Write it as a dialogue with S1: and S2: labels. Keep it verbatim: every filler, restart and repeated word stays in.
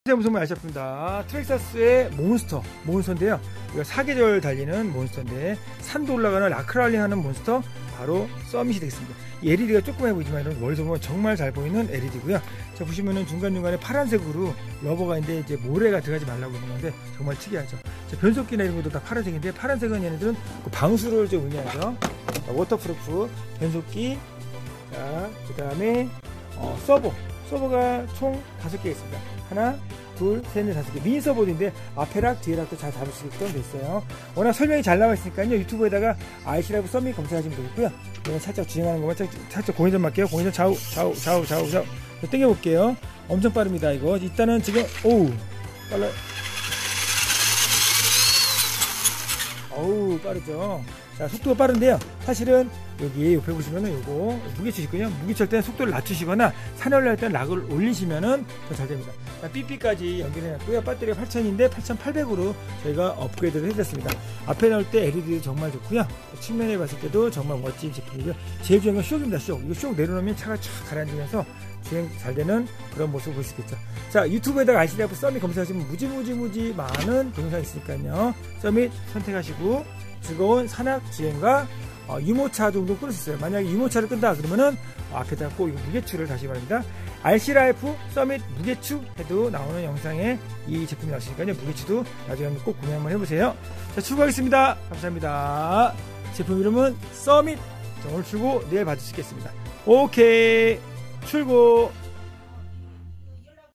S1: 무슨 아시아입니다. 트렉사스의 몬스터, 몬스터인데요. 이거 사계절 달리는 몬스터인데 산도 올라가는 라크랄링 하는 몬스터 바로 서밋이 되겠습니다. 이 엘이디가 조그맣게 보이지만 이런 멀리서 보면 정말 잘 보이는 엘이디고요. 자, 보시면은 중간중간에 파란색으로 러버가 있는데 이제 모래가 들어가지 말라고 있는 건데 정말 특이하죠. 자, 변속기나 이런 것도 다 파란색인데 파란색은 얘네들은 그 방수를 좀 의미하죠. 자, 워터프루프 변속기, 자, 그 다음에 어, 서버 서버가 총 다섯 개 있습니다. 하나, 둘, 셋, 넷, 다섯 개. 미니 서버인데 앞에락, 뒤에락도 잘 잡을 수 있게끔 됐어요. 워낙 설명이 잘 나와 있으니까요. 유튜브에다가 아이씨라이브 서밋 검색하시면 되겠고요. 이건 살짝 주행하는 것만 살짝, 살짝 공회전 맞게요. 공회전 좌우, 좌우, 좌우, 좌우, 좌우. 당겨 볼게요. 엄청 빠릅니다. 이거 일단은 지금 오우 빨라. 어우 빠르죠. 자, 속도가 빠른데요. 사실은 여기 옆에 보시면은 요거 무게추시군요. 무게추할 때는 속도를 낮추시거나 산에 올라갈 때는 락을 올리시면은 더 잘 됩니다. 자, 삐삐까지 연결해 놨고요. 배터리가 팔천인데 팔천팔백으로 저희가 업그레이드를 해드렸습니다. 앞에 나올 때 엘이디도 정말 좋고요. 측면에 봤을 때도 정말 멋진 제품이고요. 제일 중요한 건 쇼입니다. 쇼. 이거 쇼 내려놓으면 차가 쫙 가라앉으면서 주행 잘 되는 그런 모습을 볼 수 있겠죠. 자, 유튜브에다가 아이씨라이브 서밋 검색하시면 무지무지무지 많은 동영상이 있으니까요. 서밋 선택하시고 즐거운 산악 주행과 어, 유모차 정도 끌 수 있어요. 만약에 유모차를 끈다 그러면은 어, 앞에다 꼭 무게추를 다시 말합니다. 알씨라이프 서밋 무게추 해도 나오는 영상에 이 제품이 나오시니까요. 무게추도 나중에 꼭 구매 한번 해보세요. 자, 출고하겠습니다. 감사합니다. 제품 이름은 서밋. 자, 오늘 출고 내일 받으시겠습니다. 오케이, 출고.